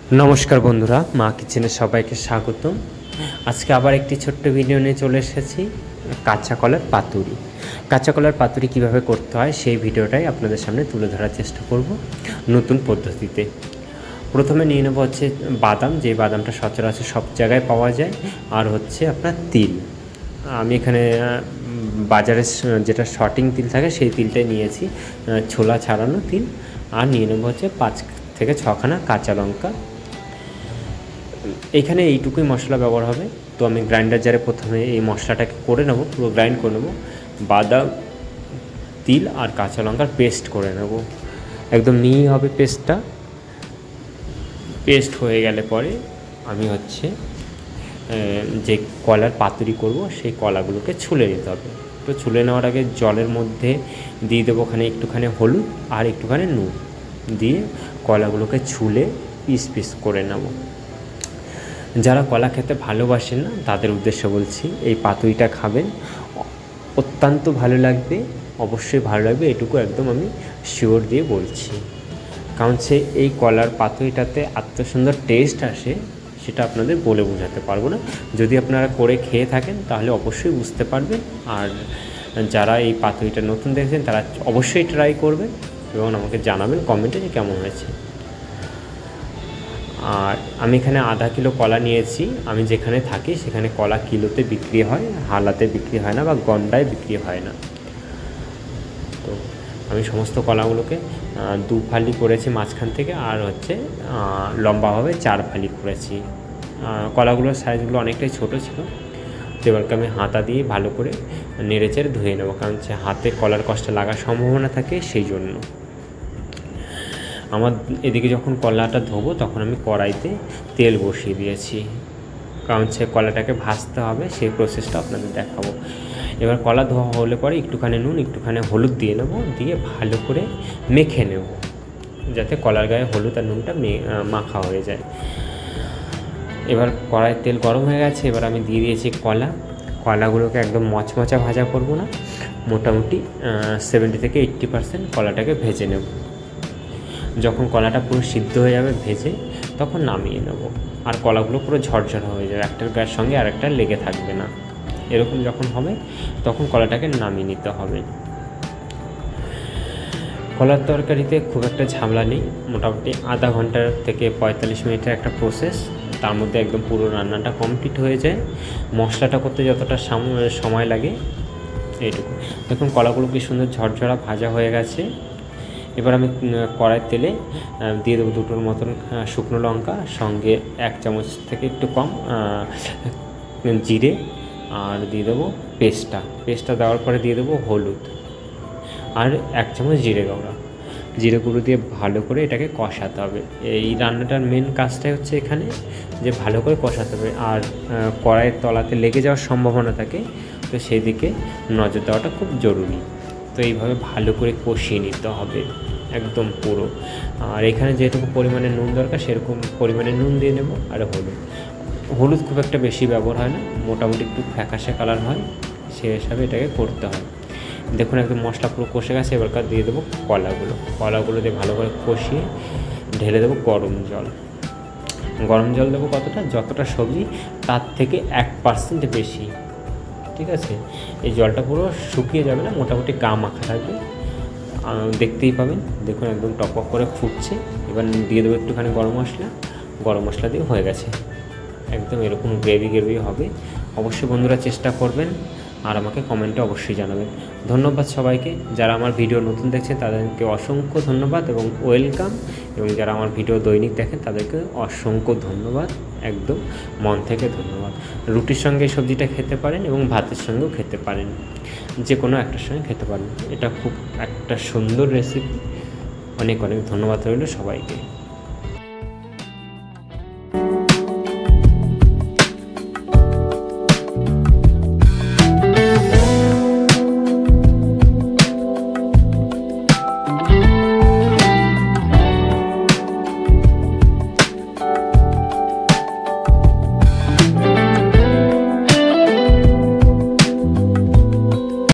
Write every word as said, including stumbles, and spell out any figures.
नमस्कार बंधुरा मा किचेने सबाइके स्वागतम। आज के आबार एक छोट्ट भिडियो निये चले एसेछि काँचा कलार पातुरी। काँचा कलार पातुरी किभाबे करते हय सेई भिडियोटाई आपनादेर सामने तुले धरार चेष्टा करब नतून पद्धतिते। प्रथमे निये नेब हच्छे बादाम, जे बादामटा सचराचर सब जायगाय पाওয়া যায়, और हच्छे आपनार तिल। आमी एखाने बाजारे जेटा शर्टिंग तिल थाके सेई तिलटाई नियेछि, छोला छाड़ानो तिल। और निये नेब हच्छे पाँच থেকে ছখানা কাঁচা লঙ্কা। এখানে এইটুকুই মশলা ব্যবহার হবে। তো আমি গ্রাইন্ডার জারে প্রথমে এই মশলাটাকে করে নেব, পুরো গ্রাইন্ড করে নেব। বাদাম, তিল আর কাঁচা লঙ্কার পেস্ট করে নেব, একদম মিহি হবে পেস্টটা। পেস্ট হয়ে গেলে পরে আমি হচ্ছে যে কলার পাতুরি করব সেই কলাগুলোকে ছুলে নিতে হবে। তো ছুলে নেওয়ার আগে জলের মধ্যে দিয়ে দেবো ওখানে একটুখানি হলুদ আর একটুখানি নুন দিয়ে কলাগুলোকে ছুলে পিস পিস করে নেব। যারা কলা খেতে ভালোবাসেন না তাদের উদ্দেশ্যে বলছি, এই পাতুরিটা খাবেন, অত্যন্ত ভালো লাগবে, অবশ্যই ভালো লাগবে, এটুকু একদম আমি শিওর দিয়ে বলছি। কারণ সে এই কলার পাতুরিটাতে এত সুন্দর টেস্ট আসে সেটা আপনাদের বলে বোঝাতে পারবো না। যদি আপনারা করে খেয়ে থাকেন তাহলে অবশ্যই বুঝতে পারবেন। আর যারা এই পাতুরিটা নতুন দেখছেন তারা অবশ্যই ট্রাই করবেন এবং আমাকে জানাবেন কমেন্টে যে কেমন হয়েছে। আর আমি এখানে আধা কিলো কলা নিয়েছি। আমি যেখানে থাকি সেখানে কলা কিলোতে বিক্রি হয়, হালাতে বিক্রি হয় না বা গন্ডায় বিক্রি হয় না। তো আমি সমস্ত কলাগুলোকে দু ফালি করেছি মাঝখান থেকে, আর হচ্ছে লম্বাভাবে চার ফালি করেছি। কলাগুলোর সাইজগুলো অনেকটাই ছোটো ছিল। তো এবারকে আমি হাতা দিয়ে ভালো করে নেড়েচেড়ে ধুয়ে নেব, কারণ সে হাতে কলার কষ্ট লাগার সম্ভাবনা থাকে সেই জন্য। আমার এদিকে যখন কলাটা ধোবো তখন আমি কড়াইতে তেল বসিয়ে দিয়েছি, কারণ সে কলাটাকে ভাজতে হবে, সেই প্রসেসটা আপনাদের দেখাবো। এবার কলা ধোয়া হলে পরে একটুখানি নুন একটুখানি হলুদ দিয়ে নেব, দিয়ে ভালো করে মেখে নেব যাতে কলার গায়ে হলুদ আর নুনটা মাখা হয়ে যায়। এবার কড়াইয়ের তেল গরম হয়ে গেছে, এবার আমি দিয়ে দিয়েছি কলা। কলাগুলোকে একদম মচমচা ভাজা করব না, মোটামুটি সেভেন্টি থেকে এইট্টি পার্সেন্ট কলাটাকে ভেজে নেব। যখন কলাটা পুরো সিদ্ধ হয়ে যাবে ভেজে, তখন নামিয়ে নেব। আর কলাগুলো পুরো ঝরঝরা হয়ে যাবে, একটার গায়ের সঙ্গে আরেকটা লেগে থাকবে না। এরকম যখন হবে তখন কলাটাকে নামিয়ে নিতে হবে। কলার তরকারিতে খুব একটা ঝামেলা নেই, মোটামুটি আধা ঘন্টার থেকে পঁয়তাল্লিশ মিনিটের একটা প্রসেস, তার মধ্যে একদম পুরো রান্নাটা কমপ্লিট হয়ে যায়। মশলাটা করতে যতটা সময় লাগে এইটুকু। দেখুন কলাগুলো কি সুন্দর ঝরঝরা ভাজা হয়ে গেছে। এবার আমি কড়াইয়ের তেলে দিয়ে দেবো দুটোর মতন শুকনো লঙ্কা, সঙ্গে এক চামচ থেকে একটু কম জিরে, আর দিয়ে দেবো পেস্টটা। পেস্টটা দেওয়ার পরে দিয়ে দেবো হলুদ আর এক চামচ জিরে গুঁড়ো। জিরে গুঁড়ো দিয়ে ভালো করে এটাকে কষাতে হবে। এই রান্নাটার মেন কাজটাই হচ্ছে এখানে যে ভালো করে কষাতে হবে। আর কড়াইয়ের তলাতে লেগে যাওয়ার সম্ভাবনা থাকে, তো সেই দিকে নজর দেওয়াটা খুব জরুরি। তো এইভাবে ভালো করে কষিয়ে নিতে হবে একদম পুরো। আর এখানে যেটুকু পরিমাণে নুন দরকার সেরকম পরিমাণে নুন দিয়ে নেব। আর হলুদ হলুদ খুব একটা বেশি ব্যবহার হয় না, মোটামুটি একটু ফ্যাকাশে কালার হয়, সেই হিসাবে এটাকে করতে হয়। দেখুন একদম মশলা পুরো কষে গেছে। এবারকার দিয়ে দেবো কলাগুলো। কলাগুলো দিয়ে ভালো করে কষিয়ে ঢেলে দেবো গরম জল। গরম জল দেবো কতটা, যতটা সবজি তার থেকে এক পার্সেন্ট বেশি, ঠিক আছে। এই জলটা পুরো শুকিয়ে যাবে না, মোটামুটি গা মাখা থাকবে, দেখতেই পাবেন। দেখুন একদম টকটক করে ফুটছে। এবার দিয়ে দেবো একটুখানি গরম মশলা। গরম মশলা দিয়ে হয়ে গেছে, একদম এরকম গ্রেভি গ্রেভি হবে। অবশ্যই বন্ধুরা চেষ্টা করবেন আর আমাকে কমেন্টে অবশ্যই জানাবেন। ধন্যবাদ সবাইকে। যারা আমার ভিডিও নতুন দেখছেন তাদেরকে অসংখ্য ধন্যবাদ এবং ওয়েলকাম, এবং যারা আমার ভিডিও দৈনিক দেখেন তাদেরকে অসংখ্য ধন্যবাদ, একদম মন থেকে ধন্যবাদ। রুটির সঙ্গে এই সবজিটা খেতে পারেন এবং ভাতের সঙ্গেও খেতে পারেন, যে কোনো একটার সঙ্গে খেতে পারেন। এটা খুব একটা সুন্দর রেসিপি। অনেক অনেক ধন্যবাদ রইল সবাইকে।